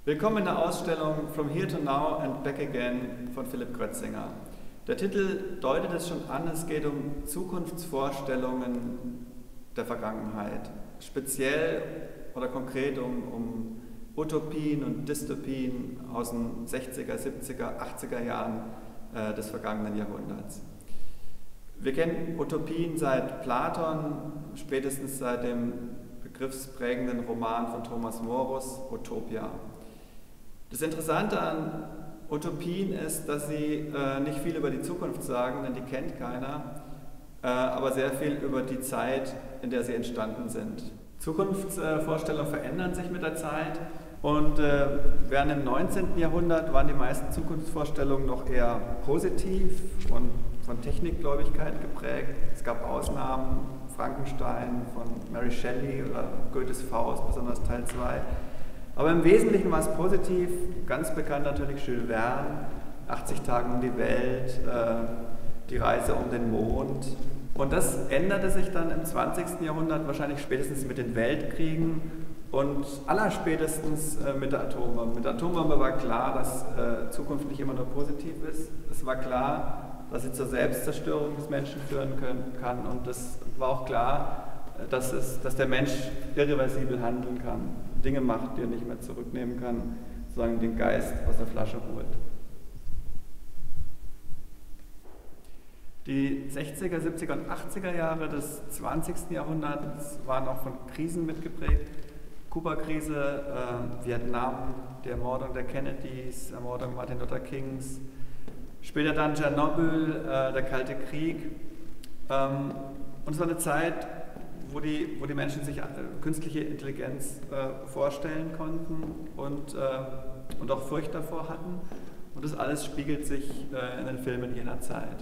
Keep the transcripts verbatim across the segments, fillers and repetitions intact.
Willkommen in der Ausstellung From Here to Now and Back Again von Philipp Grötzinger. Der Titel deutet es schon an, es geht um Zukunftsvorstellungen der Vergangenheit. Speziell oder konkret um, um Utopien und Dystopien aus den sechziger, siebziger, achtziger Jahren äh, des vergangenen Jahrhunderts. Wir kennen Utopien seit Platon, spätestens seit dem begriffsprägenden Roman von Thomas Morus, Utopia. Das Interessante an Utopien ist, dass sie äh, nicht viel über die Zukunft sagen, denn die kennt keiner, äh, aber sehr viel über die Zeit, in der sie entstanden sind. Zukunftsvorstellungen äh, verändern sich mit der Zeit und äh, während im neunzehnten Jahrhundert waren die meisten Zukunftsvorstellungen noch eher positiv und von Technikgläubigkeit geprägt. Es gab Ausnahmen, Frankenstein von Mary Shelley oder Goethes Faust, besonders Teil zwei. Aber im Wesentlichen war es positiv, ganz bekannt natürlich Jules Verne, achtzig Tage um die Welt, äh, die Reise um den Mond. Und das änderte sich dann im zwanzigsten Jahrhundert, wahrscheinlich spätestens mit den Weltkriegen und allerspätestens äh, mit der Atombombe. Mit der Atombombe war klar, dass äh, Zukunft nicht immer nur positiv ist. Es war klar, dass sie zur Selbstzerstörung des Menschen führen können, kann. Und es war auch klar, dass, es, dass der Mensch irreversibel handeln kann, Dinge macht, die er nicht mehr zurücknehmen kann, sozusagen den Geist aus der Flasche holt. Die sechziger, siebziger und achtziger Jahre des zwanzigsten Jahrhunderts waren auch von Krisen mitgeprägt. Kuba-Krise, äh, Vietnam, die Ermordung der Kennedys, Ermordung Martin Luther Kings, später dann Tschernobyl, äh, der Kalte Krieg. Ähm, und es war eine Zeit, wo die, wo die Menschen sich äh, künstliche Intelligenz äh, vorstellen konnten und, äh, und auch Furcht davor hatten. Und das alles spiegelt sich äh, in den Filmen jener Zeit.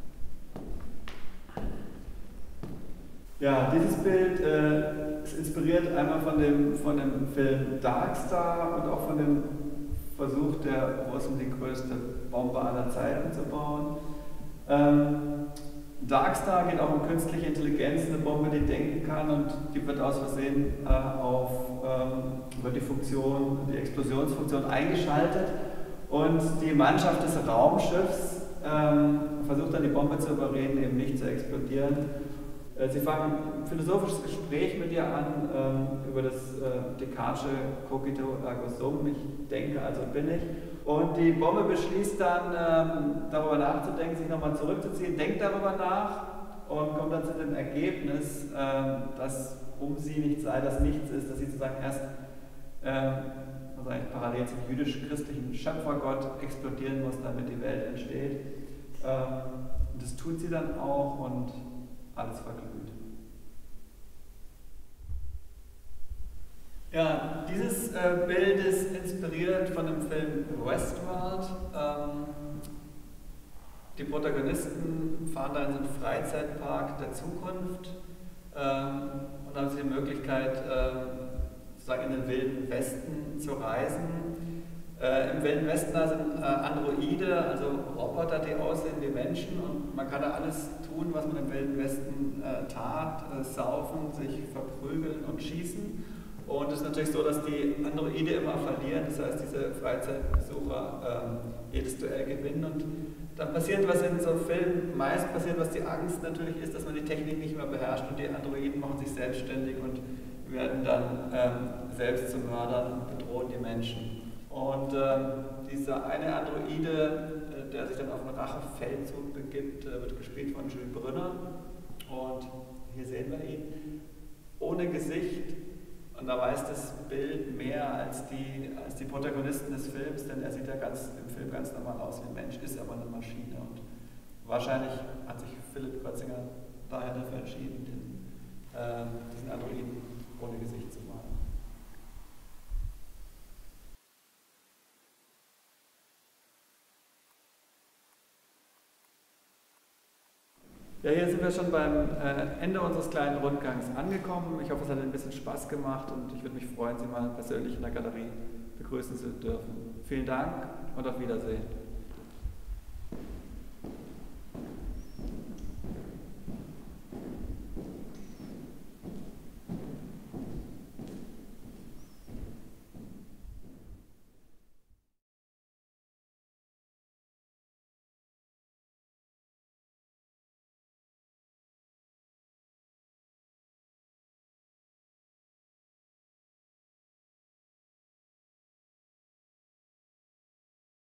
Ja, dieses Bild äh, ist inspiriert einmal von dem, von dem Film Dark Star und auch von dem Versuch der Russen, die größte Bombe aller Zeiten zu bauen. Ähm, Dark Star geht auch um künstliche Intelligenz, eine Bombe, die denken kann und die wird aus Versehen äh, auf ähm, wird die Funktion, die Explosionsfunktion eingeschaltet und die Mannschaft des Raumschiffs ähm, versucht dann die Bombe zu überreden, eben nicht zu explodieren. Äh, sie fangen ein philosophisches Gespräch mit ihr an ähm, über das äh, Descartesche Cogito ergo sum, ich denke, also bin ich. Und die Bombe beschließt dann, ähm, darüber nachzudenken, sich nochmal zurückzuziehen, denkt darüber nach und kommt dann zu dem Ergebnis, ähm, dass um sie nichts sei, dass nichts ist, dass sie sozusagen erst ähm, also eigentlich parallel zum jüdisch-christlichen Schöpfergott explodieren muss, damit die Welt entsteht. Ähm, und das tut sie dann auch und alles verglüht. Ja, dieses äh, Bild ist inspiriert von dem Film Westworld. Ähm, die Protagonisten fahren da in so einen Freizeitpark der Zukunft ähm, und haben sie die Möglichkeit, äh, sozusagen in den Wilden Westen zu reisen. Äh, Im Wilden Westen da sind äh, Androide, also Roboter, die aussehen wie Menschen und man kann da alles tun, was man im Wilden Westen äh, tat, äh, saufen, sich verprügeln und schießen. Und es ist natürlich so, dass die Androide immer verlieren, das heißt, diese Freizeitbesucher ähm, jedes Duell gewinnen. Und dann passiert, was in so einem Film meist passiert, was die Angst natürlich ist, dass man die Technik nicht mehr beherrscht und die Androiden machen sich selbstständig und werden dann ähm, selbst zu Mördern und bedrohen die Menschen. Und ähm, dieser eine Androide, äh, der sich dann auf einen Rachefeldzug begibt, äh, wird gespielt von Jules Brünner. Und hier sehen wir ihn ohne Gesicht. Und da weiß das Bild mehr als die, als die Protagonisten des Films, denn er sieht ja ganz, im Film ganz normal aus wie ein Mensch, ist aber eine Maschine. Und wahrscheinlich hat sich Philipp Grötzinger daher dafür entschieden, den, äh, diesen Androiden ohne Gesicht zu malen. Ja, hier sind wir schon beim äh, Ende unseres kleinen Rundgangs angekommen. Ich hoffe, es hat Ihnen ein bisschen Spaß gemacht und ich würde mich freuen, Sie mal persönlich in der Galerie begrüßen zu dürfen. Vielen Dank und auf Wiedersehen.